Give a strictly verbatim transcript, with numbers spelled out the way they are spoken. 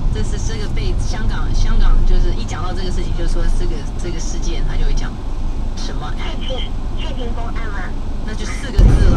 这是这个被香港香港就是一讲到这个事情，就说这个这个事件，他就会讲什么案？ 谢霆锋案吗？ 那就四个字